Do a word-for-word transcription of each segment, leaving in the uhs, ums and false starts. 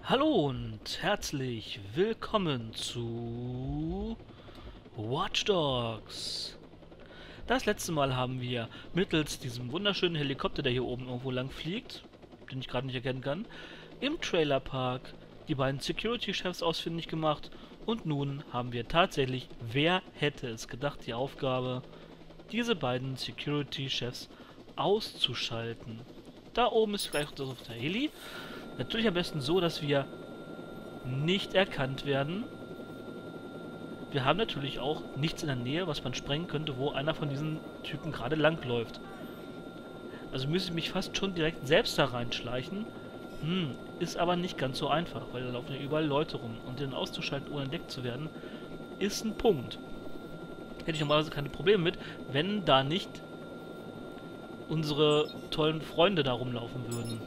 Hallo und herzlich willkommen zu Watch Dogs. Das letzte Mal haben wir mittels diesem wunderschönen Helikopter, der hier oben irgendwo lang fliegt, den ich gerade nicht erkennen kann, im Trailerpark die beiden Security-Chefs ausfindig gemacht und nun haben wir tatsächlich, wer hätte es gedacht, die Aufgabe, diese beiden Security-Chefs auszuschalten. Da oben ist vielleicht das auf der Heli. Natürlich am besten so, dass wir nicht erkannt werden. Wir haben natürlich auch nichts in der Nähe, was man sprengen könnte, wo einer von diesen Typen gerade lang läuft. Also müsste ich mich fast schon direkt selbst da reinschleichen. Hm, ist aber nicht ganz so einfach, weil da laufen ja überall Leute rum. Und den auszuschalten, ohne entdeckt zu werden, ist ein Punkt. Hätte ich normalerweise keine Probleme mit, wenn da nicht unsere tollen Freunde da rumlaufen würden.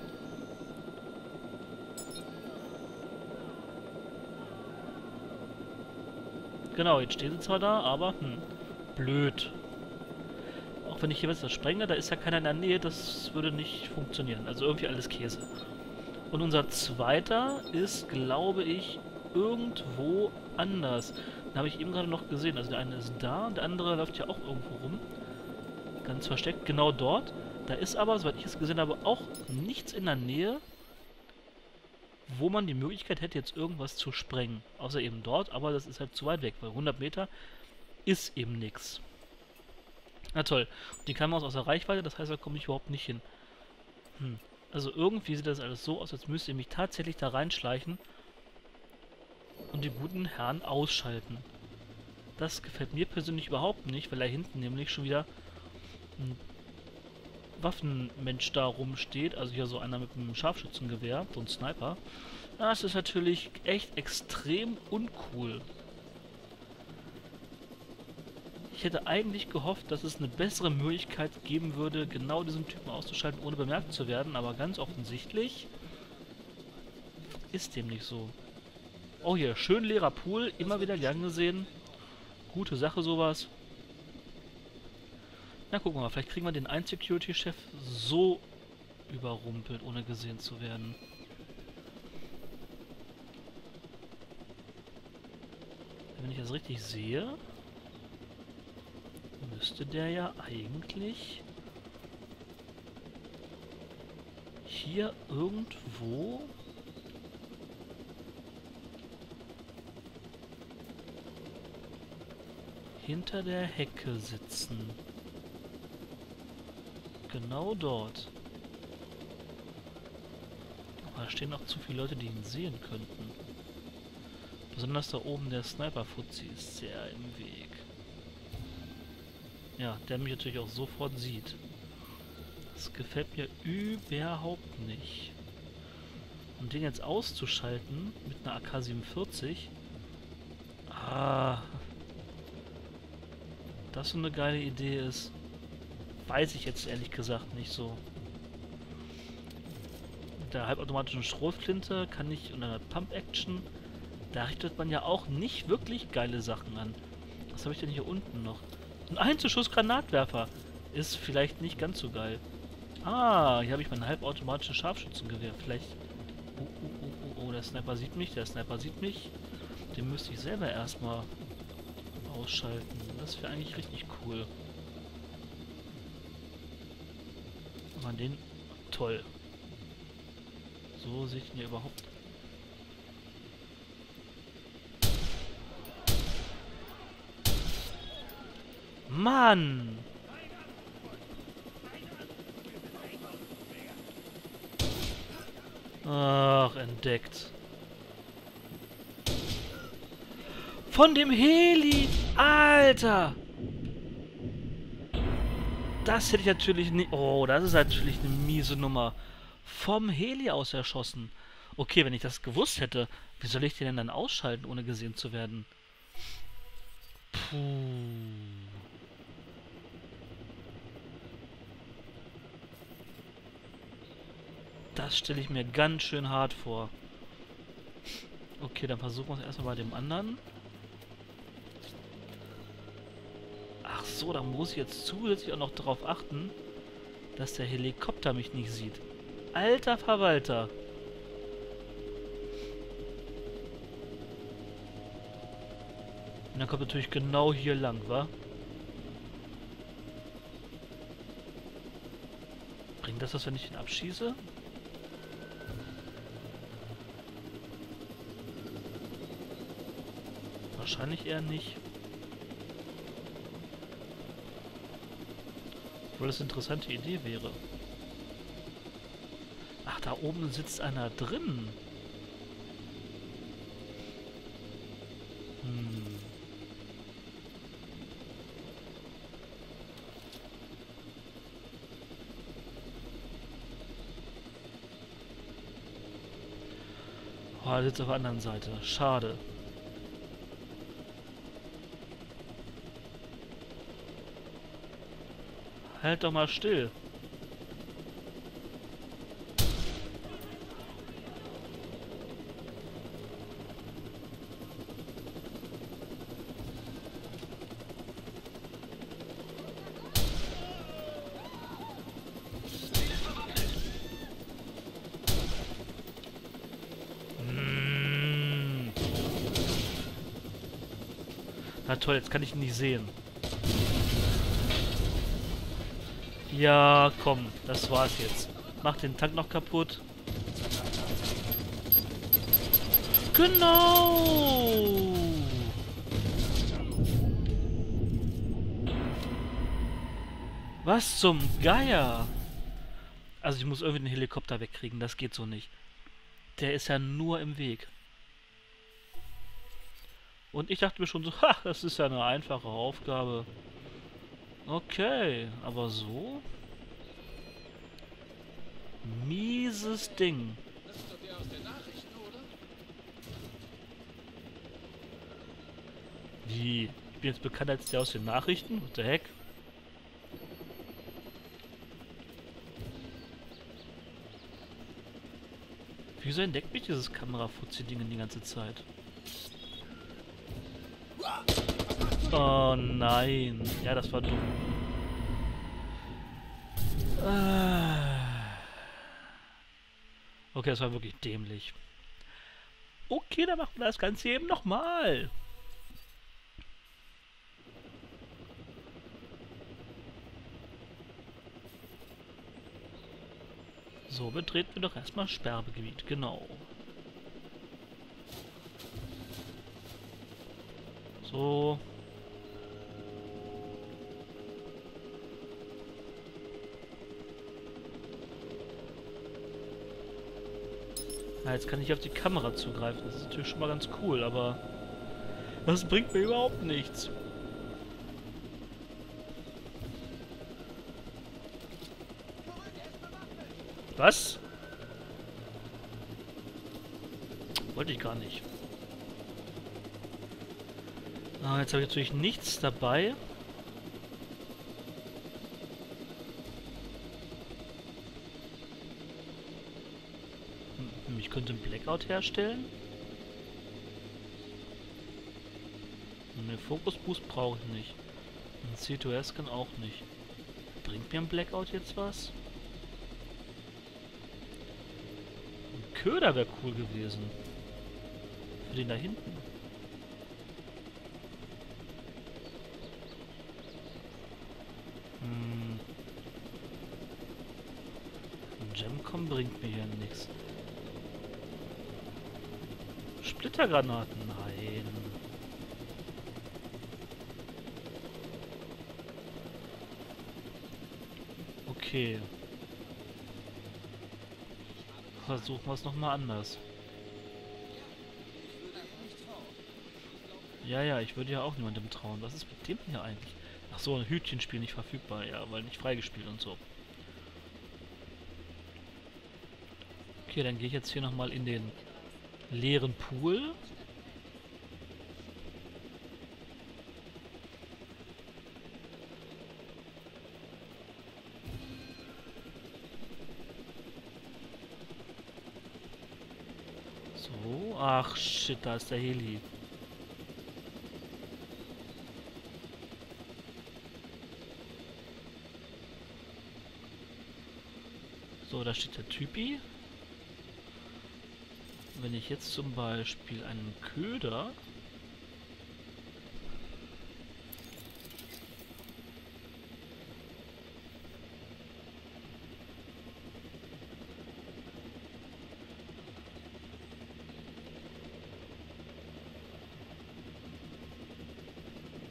Genau, jetzt stehen sie zwar da, aber hm, blöd. Auch wenn ich hier was das sprenge, da ist ja keiner in der Nähe, das würde nicht funktionieren. Also irgendwie alles Käse. Und unser zweiter ist, glaube ich, irgendwo anders. Den habe ich eben gerade noch gesehen. Also der eine ist da und der andere läuft ja auch irgendwo rum. Ganz versteckt, genau dort. Da ist aber, soweit ich es gesehen habe, auch nichts in der Nähe, wo man die Möglichkeit hätte, jetzt irgendwas zu sprengen. Außer eben dort, aber das ist halt zu weit weg, weil hundert Meter ist eben nichts. Na toll. Und die Kamera ist außer Reichweite, das heißt, da komme ich überhaupt nicht hin. Hm. Also irgendwie sieht das alles so aus, als müsst ihr mich tatsächlich da reinschleichen und die guten Herren ausschalten. Das gefällt mir persönlich überhaupt nicht, weil da hinten nämlich schon wieder ein Waffenmensch da rumsteht, also hier so einer mit einem Scharfschützengewehr, so ein Sniper. Das ist natürlich echt extrem uncool. Ich hätte eigentlich gehofft, dass es eine bessere Möglichkeit geben würde, genau diesen Typen auszuschalten, ohne bemerkt zu werden, aber ganz offensichtlich ist dem nicht so. Oh hier, schön leerer Pool, immer wieder gern gesehen. Gute Sache sowas. Na, gucken wir mal, vielleicht kriegen wir den einen Security-Chef so überrumpelt, ohne gesehen zu werden. Wenn ich das richtig sehe, müsste der ja eigentlich hier irgendwo hinter der Hecke sitzen. Genau dort. Aber da stehen auch zu viele Leute, die ihn sehen könnten. Besonders da oben der Sniper-Fuzzi ist sehr im Weg. Ja, der mich natürlich auch sofort sieht. Das gefällt mir überhaupt nicht. Und den jetzt auszuschalten mit einer A K siebenundvierzig. Ah. Das so eine geile Idee ist. Weiß ich jetzt ehrlich gesagt nicht so. Mit der halbautomatischen Schrotflinte kann ich, und einer Pump-Action, da richtet man ja auch nicht wirklich geile Sachen an. Was habe ich denn hier unten noch? Ein Einzelschuss-Granatwerfer ist vielleicht nicht ganz so geil. Ah, hier habe ich mein halbautomatisches Scharfschützengewehr. Vielleicht... Oh, oh, oh, oh, oh, der Sniper sieht mich, der Sniper sieht mich. Den müsste ich selber erstmal ausschalten. Das wäre eigentlich richtig cool. Aber den... Toll. So sehe ich ihn ja überhaupt... Mann! Ach, entdeckt. Von dem Heli! Alter! Das hätte ich natürlich nicht... Oh, das ist natürlich eine miese Nummer. Vom Heli aus erschossen. Okay, wenn ich das gewusst hätte, wie soll ich den denn dann ausschalten, ohne gesehen zu werden? Puh. Das stelle ich mir ganz schön hart vor. Okay, dann versuchen wir es erstmal bei dem anderen. Ach so, da muss ich jetzt zusätzlich auch noch darauf achten, dass der Helikopter mich nicht sieht. Alter Verwalter. Und dann kommt natürlich genau hier lang, wa? Bringt das was, wenn ich ihn abschieße? Wahrscheinlich eher nicht. Obwohl das eine interessante Idee wäre. Ach, da oben sitzt einer drin. Hm. Oh, er sitzt auf der anderen Seite. Schade. Halt doch mal still. Mm. Na toll, jetzt kann ich ihn nicht sehen. Ja, komm, das war's jetzt. Mach den Tank noch kaputt. Genau! Was zum Geier? Also ich muss irgendwie den Helikopter wegkriegen, das geht so nicht. Der ist ja nur im Weg. Und ich dachte mir schon so, ha, das ist ja eine einfache Aufgabe. Okay, aber so? Mieses Ding. Das ist doch der aus den Nachrichten, oder? Wie? Ich bin jetzt bekannt als der aus den Nachrichten? What the heck? Wieso entdeckt mich dieses Kamerafuzzi-Ding die ganze Zeit? Oh nein. Ja, das war dumm. Okay, das war wirklich dämlich. Okay, dann machen wir das Ganze eben nochmal. So, betreten wir doch erstmal Sperrgebiet, genau. So. Na, jetzt kann ich auf die Kamera zugreifen. Das ist natürlich schon mal ganz cool, aber das bringt mir überhaupt nichts. Was? Wollte ich gar nicht. Ah, jetzt habe ich natürlich nichts dabei. Hm, ich könnte einen Blackout herstellen. Ne, Focus Boost brauche ich nicht. Ein C zwei S-Scan auch nicht. Bringt mir ein Blackout jetzt was? Köder wäre cool gewesen. Für den da hinten. Hm. Gemcom bringt mir hier nichts. Splittergranaten? Nein. Okay. Versuchen wir es nochmal anders. Ja, ja, ich würde ja auch niemandem trauen. Was ist mit dem hier eigentlich? Ach so, ein Hütchenspiel nicht verfügbar, ja, weil nicht freigespielt und so. Okay, dann gehe ich jetzt hier nochmal in den leeren Pool. So, ach shit, da ist der Heli. So, da steht der Typi. Wenn ich jetzt zum Beispiel einen Köder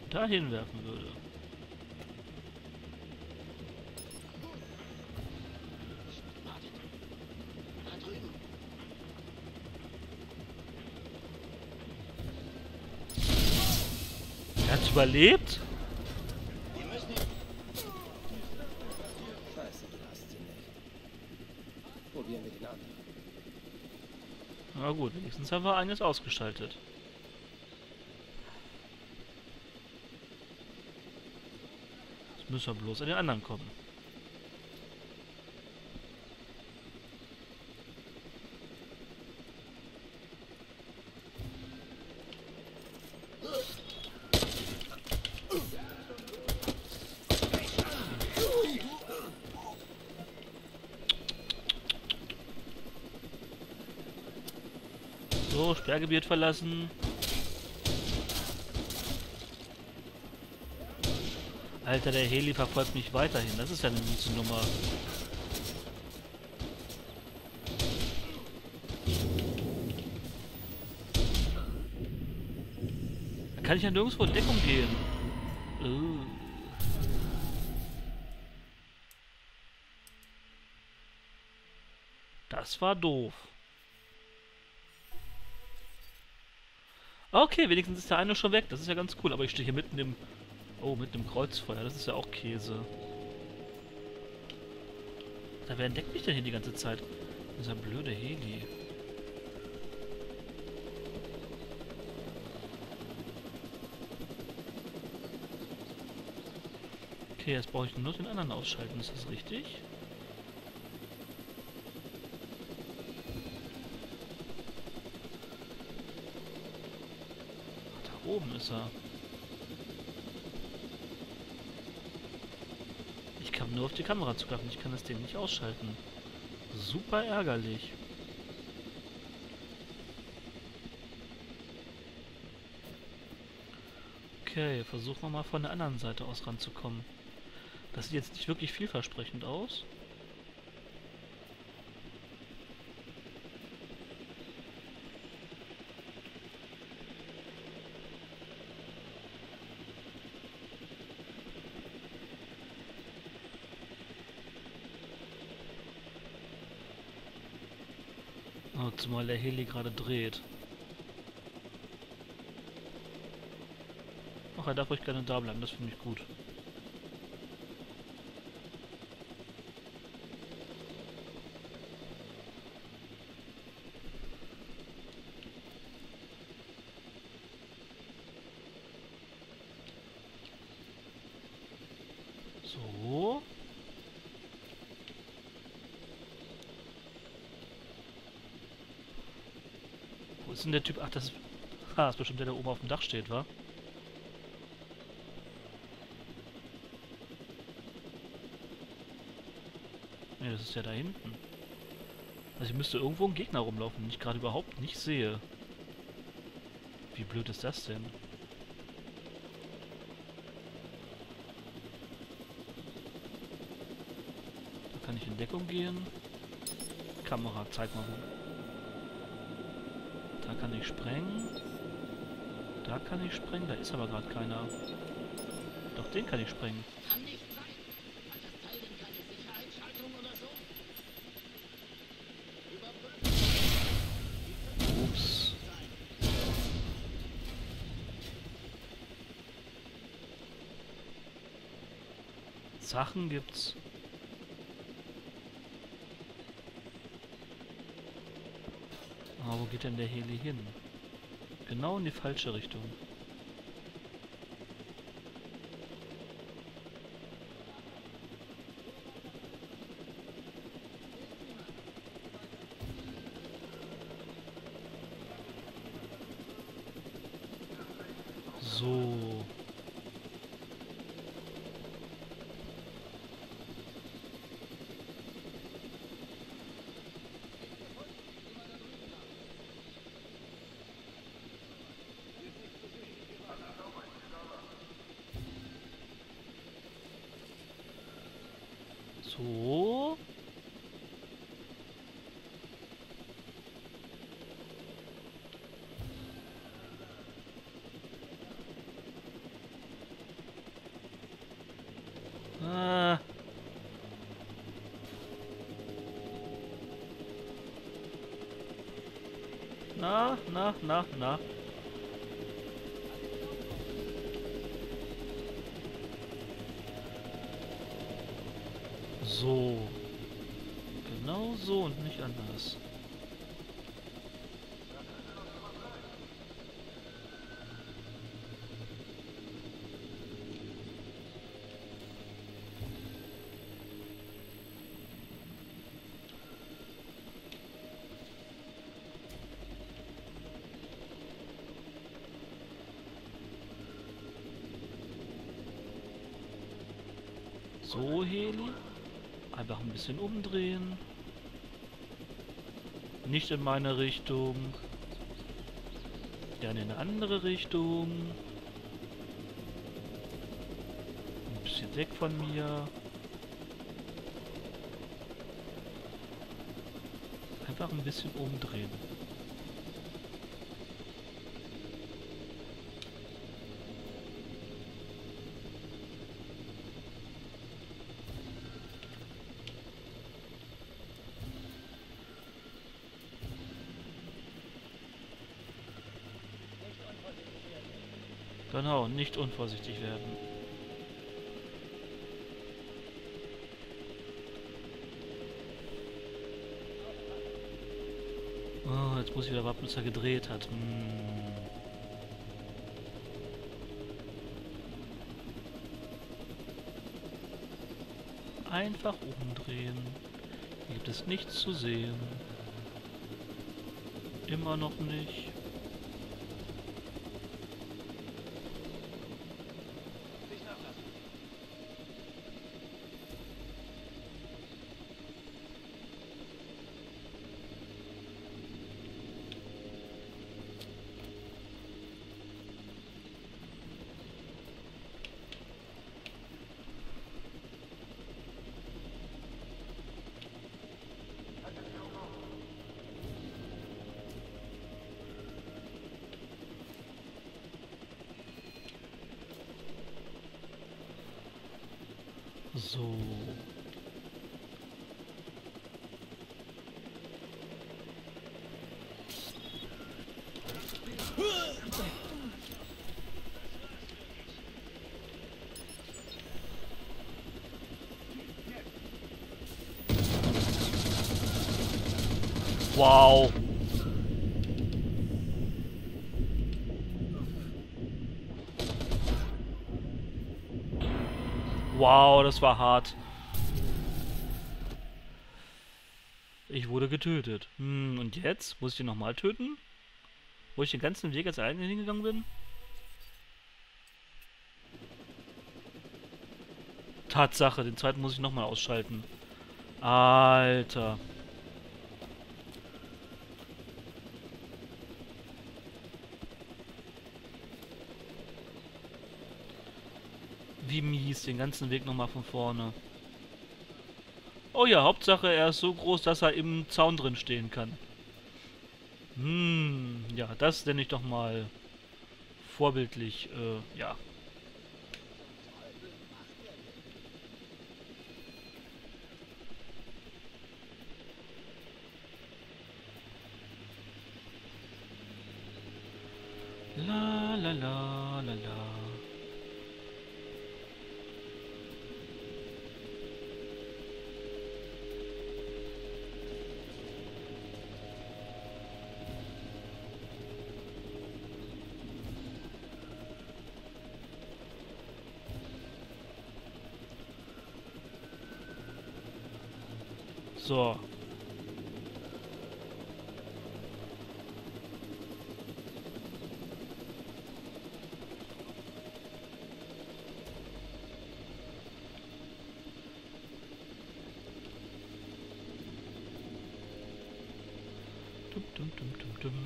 dahin werfen würde. Wartet. Da drüben. Er hat überlebt? Wir müssen ihn... Scheiße, du hast sie nicht. Probieren wir den anderen. Na gut, wenigstens haben wir eines ausgeschaltet. Jetzt müssen wir bloß an den anderen kommen. So, Sperrgebiet verlassen. Alter, der Heli verfolgt mich weiterhin. Das ist ja eine miese Nummer. Da kann ich ja nirgendwo in Deckung gehen. Uh. Das war doof. Okay, wenigstens ist der eine schon weg. Das ist ja ganz cool. Aber ich stehe hier mitten im... Oh, mitten im Kreuzfeuer. Das ist ja auch Käse. Da wer entdeckt mich denn hier die ganze Zeit? Dieser blöde Heli. Okay, jetzt brauche ich nur den anderen ausschalten. Ist das richtig? Da oben ist er. Ich kann nur auf die Kamera zugreifen. Ich kann das Ding nicht ausschalten. Super ärgerlich. Okay, versuchen wir mal von der anderen Seite aus ranzukommen. Das sieht jetzt nicht wirklich vielversprechend aus. Oh, zumal der Heli gerade dreht. Ach, er darf ruhig gerne da bleiben, das finde ich gut. So. Wo ist denn der Typ? Ach, das ist... Ah, das ist bestimmt der, der oben auf dem Dach steht, wa? Ne, das ist ja da hinten. Also ich müsste irgendwo ein Gegner rumlaufen, den ich gerade überhaupt nicht sehe. Wie blöd ist das denn? Da kann ich in Deckung gehen. Kamera, zeig mal wo. Da kann ich sprengen. Da kann ich sprengen, da ist aber gerade keiner. Doch, den kann ich sprengen. Kann nicht sein. Hat das Teil denn keine Sicherheitsschaltung oder so? Überprüfen. Ups. Sachen gibt's. Aber wo geht denn der Heli hin? Genau in die falsche Richtung. So. So. Ah. Na, na, na, na. So. Genau so und nicht anders. So, Heli. Einfach ein bisschen umdrehen. Nicht in meine Richtung. Dann in eine andere Richtung. Ein bisschen weg von mir. Einfach ein bisschen umdrehen. Genau, nicht unvorsichtig werden. Oh, jetzt muss ich wieder warten, bis er gedreht hat. Hm. Einfach umdrehen. Hier gibt es nichts zu sehen. Immer noch nicht. So. Wow. Wow, das war hart. Ich wurde getötet. Hm, und jetzt? Muss ich den nochmal töten? Wo ich den ganzen Weg als alleine hingegangen bin? Tatsache, den zweiten muss ich nochmal ausschalten. Alter. Wie mies, den ganzen Weg nochmal von vorne. Oh ja, Hauptsache er ist so groß, dass er im Zaun drin stehen kann. Hm, ja, das nenne ich doch mal vorbildlich, äh, ja. La la la la la. So. Dum, dum, dum, dum, dum.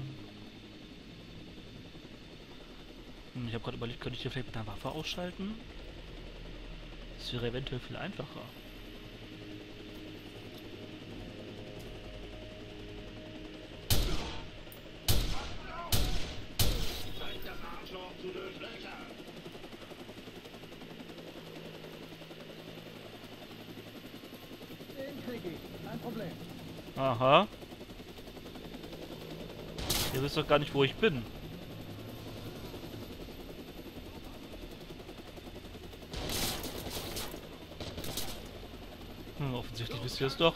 Hm, ich habe gerade überlegt, könnte ich hier vielleicht mit einer Waffe ausschalten? Das wäre eventuell viel einfacher. Aha. Ihr wisst doch gar nicht, wo ich bin. Hm, offensichtlich wisst ihr es doch.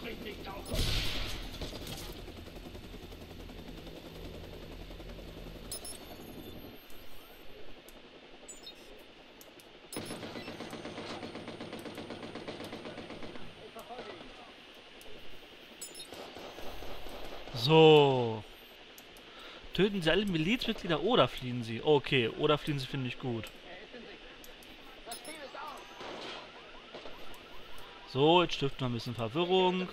So. Töten Sie alle Milizmitglieder oder fliehen Sie? Okay, oder fliehen Sie finde ich gut. So, jetzt stiften wir ein bisschen Verwirrung.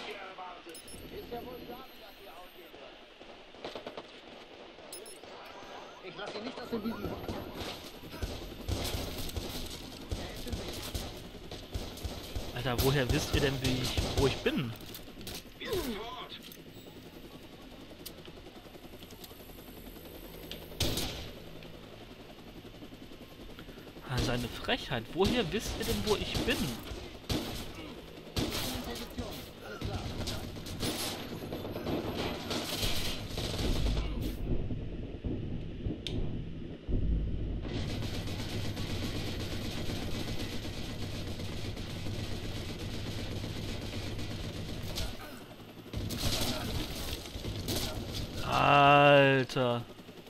Ich lasse ihn nicht aus dem Visier. Alter, woher wisst ihr denn, wie ich, wo ich bin? Ah, seine Frechheit. Woher wisst ihr denn, wo ich bin? Alter.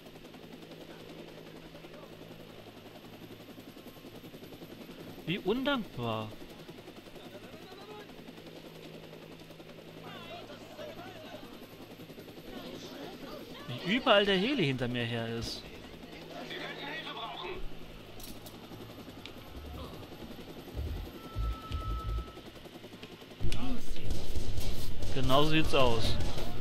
Wie undankbar. Wie überall der Heli hinter mir her ist. Genau so sieht's aus.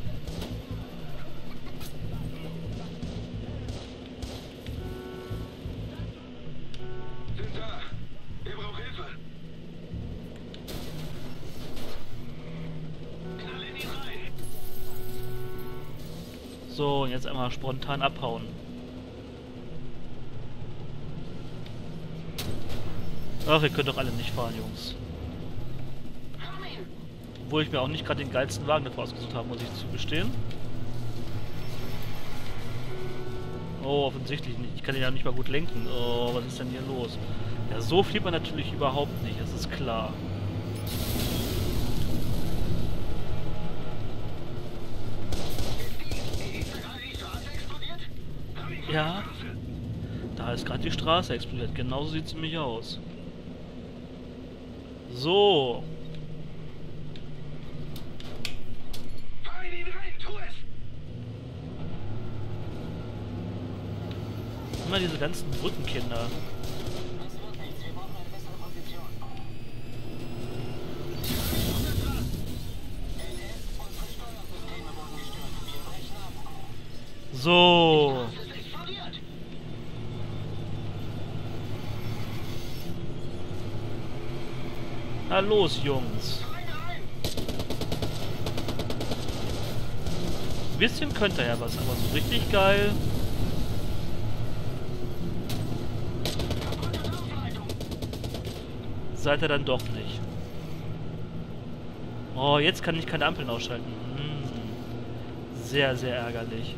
So, und jetzt einmal spontan abhauen. Ach, ihr könnt doch alle nicht fahren, Jungs. Obwohl ich mir auch nicht gerade den geilsten Wagen dafür ausgesucht habe, muss ich zugestehen. Oh, offensichtlich nicht. Ich kann ihn ja nicht mal gut lenken. Oh, was ist denn hier los? Ja, so fliegt man natürlich überhaupt nicht, das ist klar. Ja, da ist gerade die Straße explodiert. Genauso sieht es nämlich aus. So. Immer diese ganzen Brückenkinder. So. Na los, Jungs. Ein bisschen könnte er ja was, aber so richtig geil. Seid ihr dann doch nicht. Oh, jetzt kann ich keine Ampeln ausschalten. Hm. Sehr, sehr ärgerlich.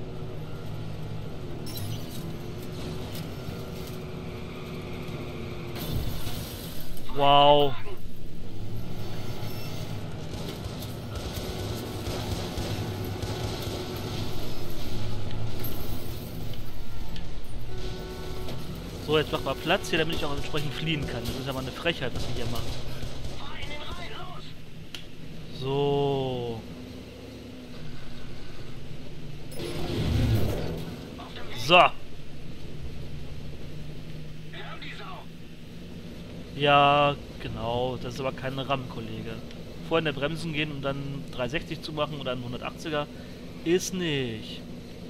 Wow. So, jetzt mach mal Platz hier, damit ich auch entsprechend fliehen kann. Das ist ja mal eine Frechheit, was ihr hier macht. So. So. Ja, genau. Das ist aber kein RAM, Kollege. Vorhin der Bremsen gehen, um dann dreihundertsechzig zu machen oder einen hundertachtziger, ist nicht.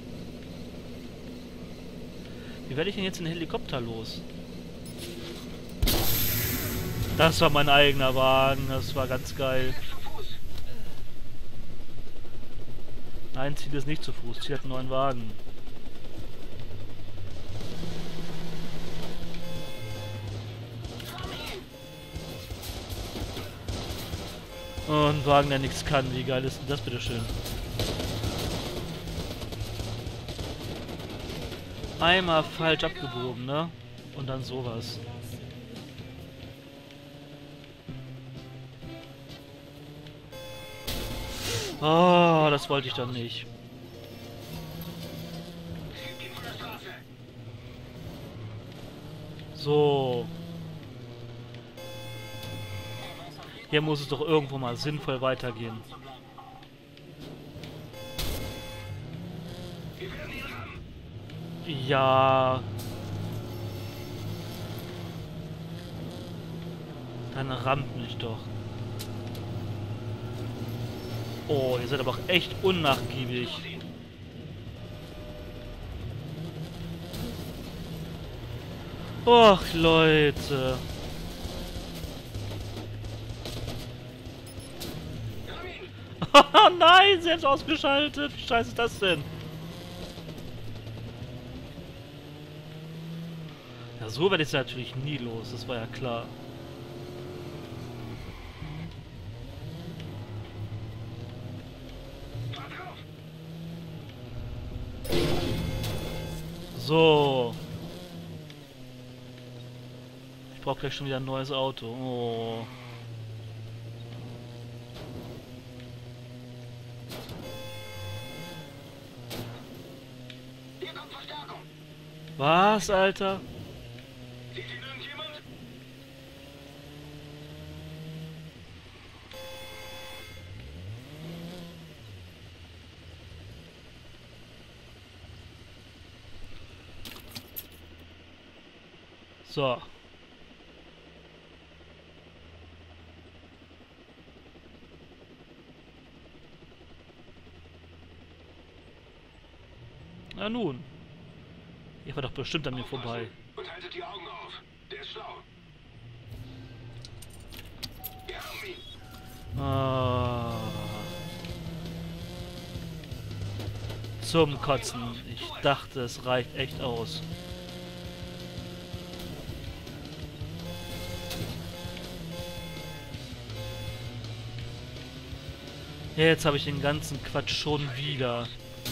Wie werde ich denn jetzt den Helikopter los? Das war mein eigener Wagen. Das war ganz geil. Nein, Ziel ist nicht zu Fuß. Ziel hat einen neuen Wagen. Oh, ein Wagen, der nichts kann. Wie geil ist denn das, bitteschön? Einmal falsch abgebogen, ne? Und dann sowas. Oh, das wollte ich doch nicht. So. Hier muss es doch irgendwo mal sinnvoll weitergehen. Ja. Dann rammt mich doch. Oh, ihr seid aber auch echt unnachgiebig. Och, Leute. Oh nein, selbst ausgeschaltet. Wie scheiße ist das denn? Ja, so werde ich es natürlich nie los. Das war ja klar. So. Ich brauche gleich schon wieder ein neues Auto. Oh. Hier kommt Verstärkung. Was, Alter? Sieht ihn irgendjemand? So. Na nun. Ihr war doch bestimmt an mir vorbei. Und haltet die Augen auf. Der ist schlau. Wir haben ihn. Ah. Zum Kotzen. Ich dachte, es reicht echt aus. Jetzt habe ich den ganzen Quatsch schon wieder.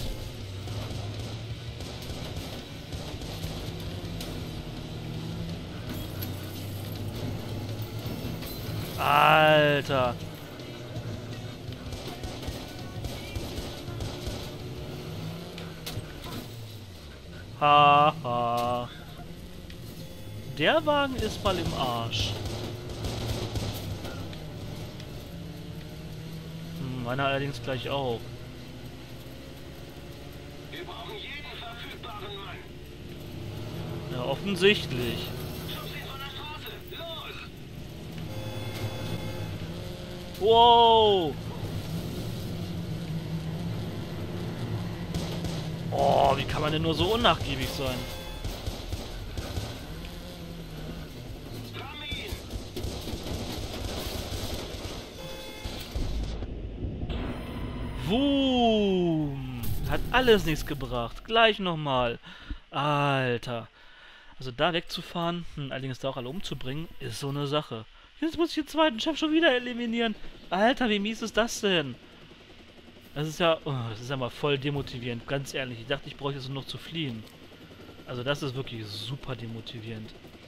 Alter. Haha. Der Wagen ist mal im Arsch. Hm, meiner allerdings gleich auch. Wir brauchen jeden verfügbaren Mann. Ja, offensichtlich. Schubs ihn von der Straße. Los! Wow! Oh, wie kann man denn nur so unnachgiebig sein? Ramme ihn! Boom! Hat alles nichts gebracht. Gleich nochmal. Alter. Also da wegzufahren, hm, allerdings da auch alle umzubringen, ist so eine Sache. Jetzt muss ich den zweiten Chef schon wieder eliminieren. Alter, wie mies ist das denn? Das ist ja... Oh, das ist ja mal voll demotivierend, ganz ehrlich. Ich dachte, ich bräuchte es nur noch zu fliehen. Also das ist wirklich super demotivierend.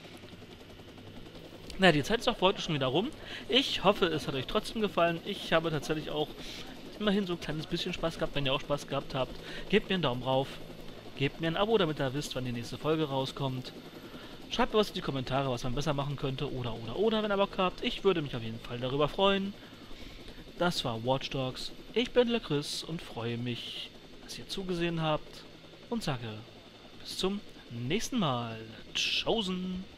Na, die Zeit ist auch für heute schon wieder rum. Ich hoffe, es hat euch trotzdem gefallen. Ich habe tatsächlich auch immerhin so ein kleines bisschen Spaß gehabt. Wenn ihr auch Spaß gehabt habt, gebt mir einen Daumen rauf. Gebt mir ein Abo, damit ihr wisst, wann die nächste Folge rauskommt. Schreibt mir was in die Kommentare, was man besser machen könnte. Oder, oder, oder, wenn ihr Bock habt. Ich würde mich auf jeden Fall darüber freuen. Das war Watch Dogs. Ich bin der Chris und freue mich, dass ihr zugesehen habt. Und sage bis zum nächsten Mal. Tschaußen.